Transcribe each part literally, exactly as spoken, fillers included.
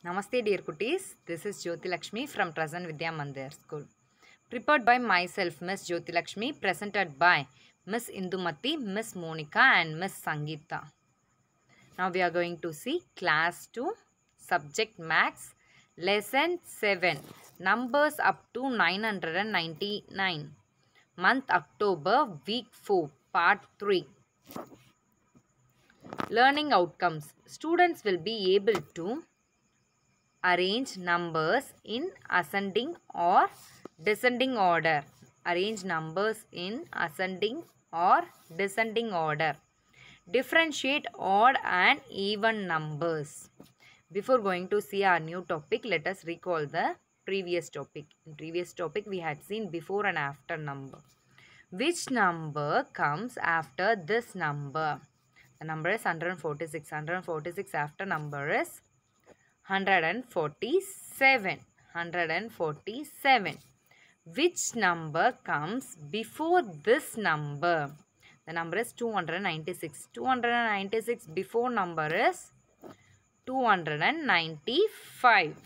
Namaste dear Kutis, this is Jyoti Lakshmi from Prasan Vidya Mandir School. Prepared by myself, Miss Jyoti Lakshmi, presented by Miss Indumati, Miss Monica and Miss Sangeeta. Now we are going to see class two, subject max, lesson seven, numbers up to nine hundred ninety-nine, month October, week four, part three. Learning outcomes. Students will be able to arrange numbers in ascending or descending order. Arrange numbers in ascending or descending order. Differentiate odd and even numbers. Before going to see our new topic, let us recall the previous topic. In previous topic, we had seen before and after number. Which number comes after this number? The number is one hundred forty-six. one hundred forty-six after number is one hundred forty-seven. one hundred forty-seven. Which number comes before this number? The number is two hundred ninety-six. two hundred ninety-six before number is two hundred ninety-five.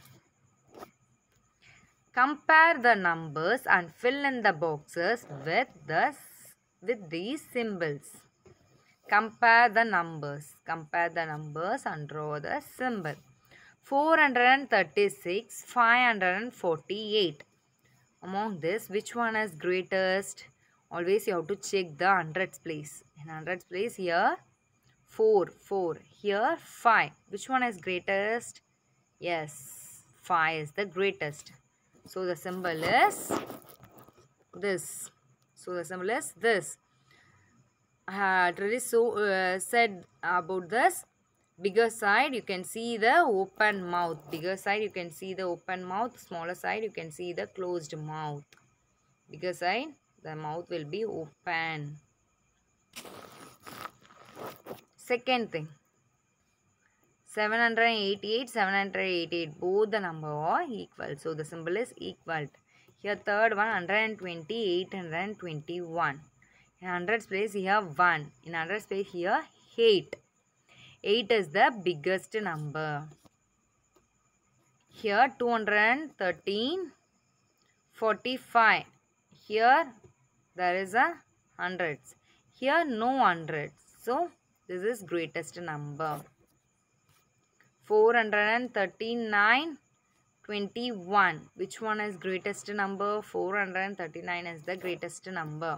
Compare the numbers and fill in the boxes with the with these symbols. Compare the numbers. Compare the numbers and draw the symbol. four hundred thirty-six, five hundred forty-eight. Among this, which one is greatest? Always you have to check the hundreds place. In hundreds place, here four, four. Here five. Which one is greatest? Yes, five is the greatest. So the symbol is this. So the symbol is this. I had already so uh, said about this. Bigger side you can see the open mouth. Bigger side you can see the open mouth. Smaller side you can see the closed mouth. Bigger side the mouth will be open. Second thing, seven hundred eighty-eight, seven hundred eighty-eight, both the number are equal. So the symbol is equal. Here third one, one hundred twenty, eight hundred twenty-one. In hundreds place here one. In hundreds place here eight. eight is the biggest number. Here two hundred thirteen, forty-five. Here there is a hundreds. Here no hundreds. So this is greatest number. four hundred thirty-nine, twenty-one. Which one is greatest number? four hundred thirty-nine is the greatest number.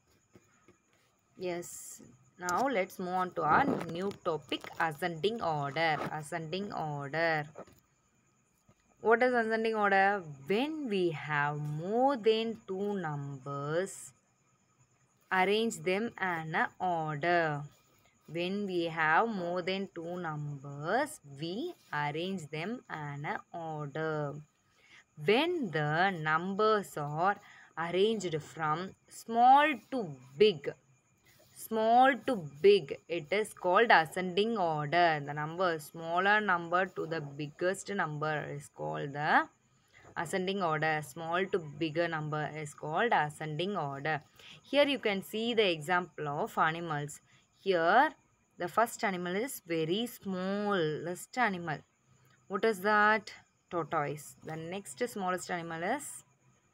Yes. Now let's move on to our new topic, ascending order. Ascending order. What is ascending order? When we have more than two numbers, arrange them in an order. When we have more than two numbers, we arrange them in an order. When the numbers are arranged from small to big, small to big, it is called ascending order. The number smaller number to the biggest number is called the ascending order. Small to bigger number is called ascending order. Here you can see the example of animals. Here the first animal is very smallest animal. What is that? Tortoise. The next smallest animal is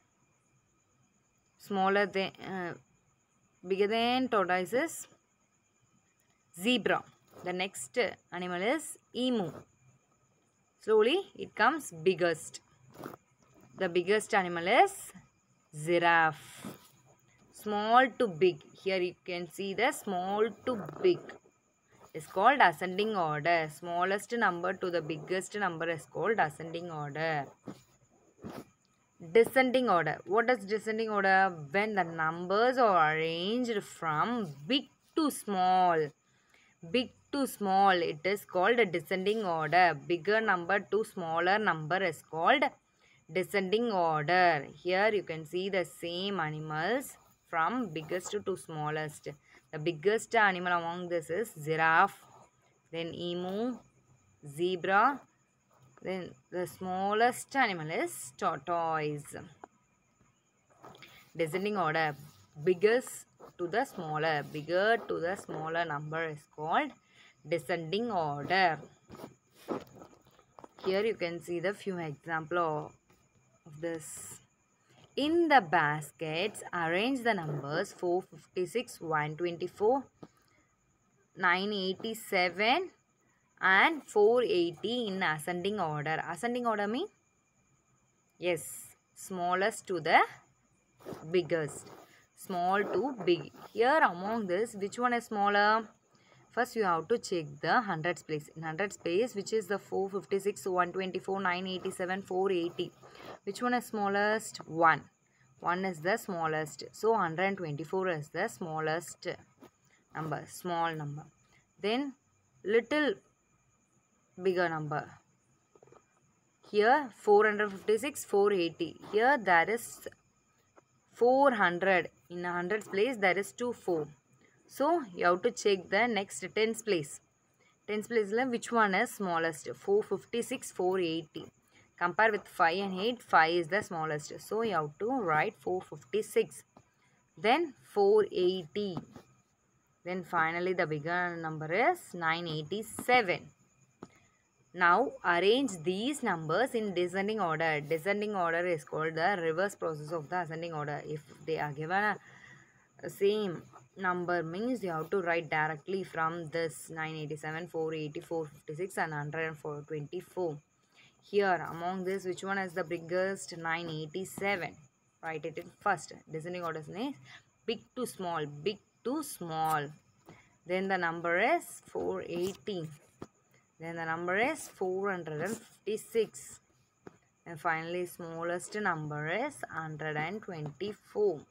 smaller than uh, bigger than tortoise is zebra. The next animal is emu. Slowly it comes biggest. The biggest animal is giraffe. Small to big. Here you can see the small to big. It's called ascending order. Smallest number to the biggest number is called ascending order. Descending order. What is descending order? When the numbers are arranged from big to small. Big to small, it is called a descending order. Bigger number to smaller number is called descending order. Here you can see the same animals from biggest to smallest. The biggest animal among this is giraffe, then emu, zebra, then the smallest animal is tortoise. Descending order, biggest to the smaller, bigger to the smaller number is called descending order. Here you can see the few example of, of this. In the baskets, arrange the numbers four fifty-six, one twenty-four, nine eighty-seven and four eighty in ascending order. Ascending order means, yes, smallest to the biggest. Small to big. Here among this, which one is smaller? First you have to check the hundreds place. In hundreds place, which is the four fifty-six, one twenty-four, nine eighty-seven, four eighty. Which one is smallest? one. one is the smallest. So one hundred twenty-four is the smallest number. Small number. Then little bigger number. Here four fifty-six, four eighty. Here there is four hundred. In a hundreds place there is two four. So you have to check the next tens place. Tens place which one is smallest? four fifty-six, four eighty. Compare with five and eight. five is the smallest. So you have to write four fifty-six. Then four eighty. Then finally the bigger number is nine eighty-seven. Now arrange these numbers in descending order. Descending order is called the reverse process of the ascending order. If they are given a, a same number means you have to write directly from this nine eighty-seven, four eighty, four fifty-six and one hundred twenty-four. Here among this, which one is the biggest? nine eighty-seven. Write it in first. Descending order is big to small, big to small. Then the number is four eighty. Then the number is four hundred fifty-six. And finally smallest number is one hundred twenty-four.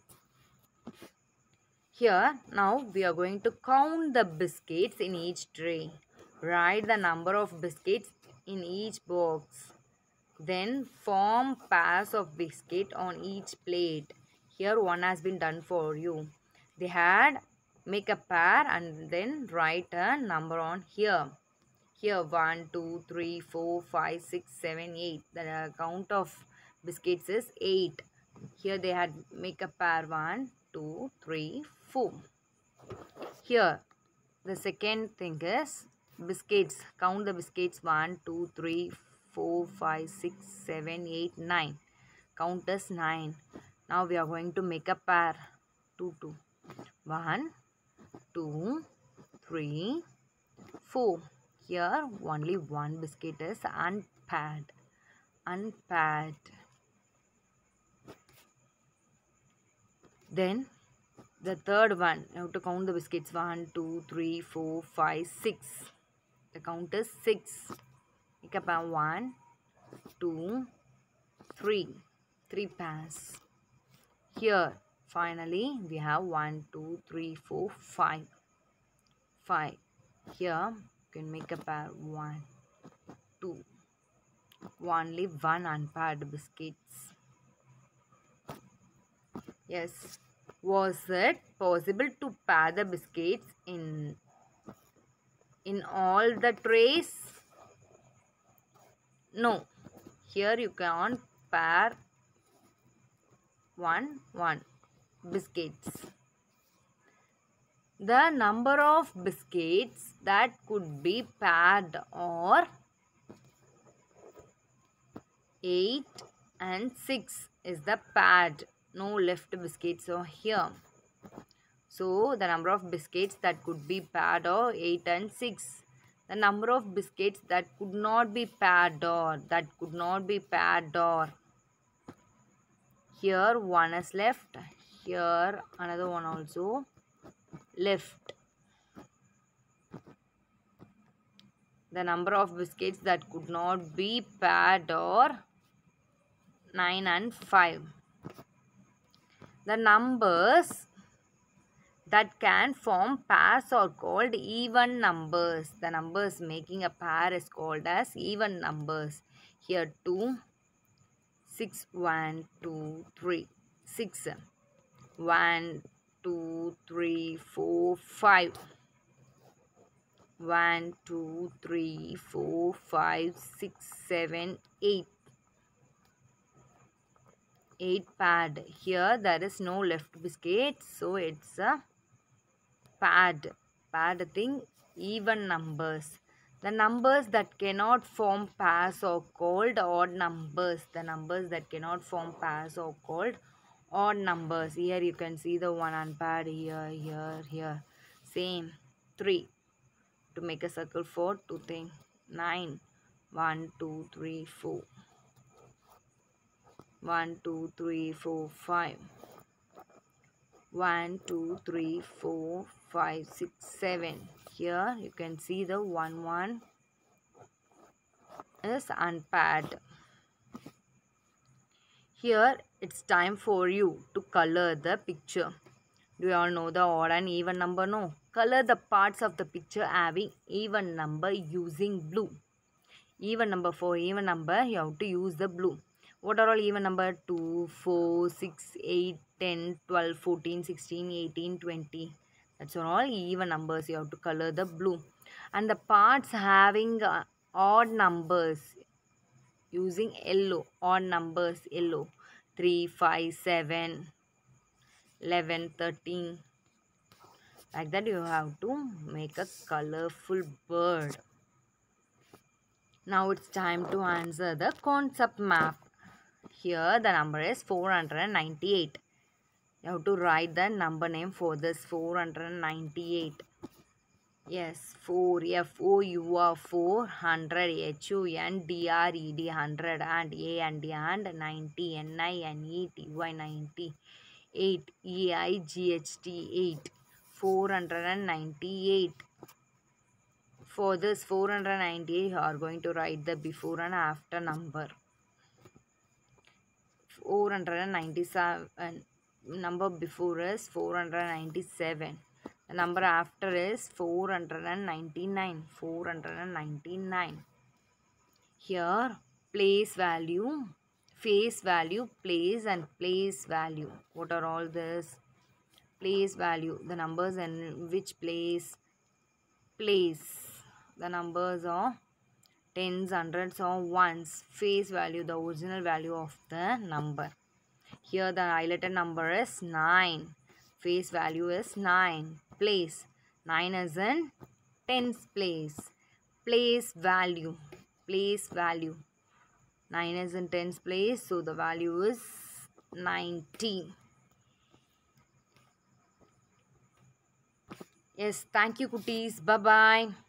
Here now we are going to count the biscuits in each tray. Write the number of biscuits in each box. Then form pairs of biscuit on each plate. Here one has been done for you. They had make a pair and then write a number on here. Here one, two, three, four, five, six, seven, eight. The count of biscuits is eight. Here they had make a pair one, two, three, four. Here the second thing is biscuits. Count the biscuits one, two, three, four, five, six, seven, eight, nine. Count as nine. Now we are going to make a pair. two, two. one, two, three, four. Here only one biscuit is unpaired. Unpaired. Then the third one, you have to count the biscuits. one, two, three, four, five, six. The count is six. Make a pair. one, two, three. three pairs. Here finally we have one, two, three, four, five. five. Here you can make a pair. one, two. Only one unpaired biscuits. Yes. Was it possible to pair the biscuits in in all the trays? No. Here you can't pair one, one biscuits. The number of biscuits that could be paired are eight and six is the paired. No left biscuits are here. So the number of biscuits that could be paired are eight and six. The number of biscuits that could not be paired or that could not be paired or here one is left. Here another one also left. The number of biscuits that could not be paired are nine and five. The numbers that can form pairs are called even numbers. The numbers making a pair is called as even numbers. Here two, six, one, two, three, six, one, two, three, four, five. one, two, three, four, five, six, seven, eight. eight paired. Here there is no left biscuit, so it's a paired. Paired thing, even numbers. The numbers that cannot form pairs are called odd numbers. The numbers that cannot form pairs are called odd numbers. Here you can see the one unpaired here, here, here. Same. three. To make a circle four, two thing. nine. one, two, three, four. one, two, three, four, five. one, two, three, four, five, six, seven. Here you can see the one, one is unpaired. Here it's time for you to color the picture. Do you all know the odd and even number? No. Color the parts of the picture having even number using blue. Even number for even number, you have to use the blue. What are all even number? two, four, six, eight, ten, twelve, fourteen, sixteen, eighteen, twenty. That's all even numbers. You have to color the blue. And the parts having uh, odd numbers using yellow. Odd numbers yellow. three, five, seven, eleven, thirteen. Like that you have to make a colorful bird. Now it's time to answer the concept map. Here the number is four hundred ninety-eight. You have to write the number name for this four hundred ninety-eight. Yes, four, F O U R, four hundred, H U N D R E D, one hundred, and A and D, and ninety, N I N E T Y, ninety, eight, E I G H T, eight, four hundred ninety-eight. For this four hundred ninety-eight, you are going to write the before and after number. four hundred ninety-seven, number before is four hundred ninety-seven. The number after is four hundred ninety-nine. four hundred ninety-nine. Here, place value, face value, place and place value. What are all this? Place value, the numbers in which place? Place. The numbers are tens, hundreds or ones. Face value, the original value of the number. Here the highlighted number is nine. Face value is nine. Place. nine is in tens place. Place value. Place value. nine is in tens place. So the value is ninety. Yes, thank you, Kutis. Bye-bye.